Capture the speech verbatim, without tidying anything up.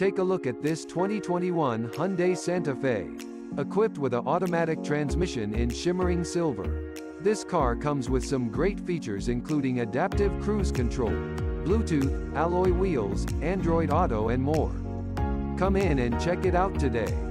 Take a look at this twenty twenty-one Hyundai Santa Fe. Equipped with an automatic transmission in shimmering silver. This car comes with some great features including adaptive cruise control, Bluetooth, alloy wheels, Android Auto and more. Come in and check it out today.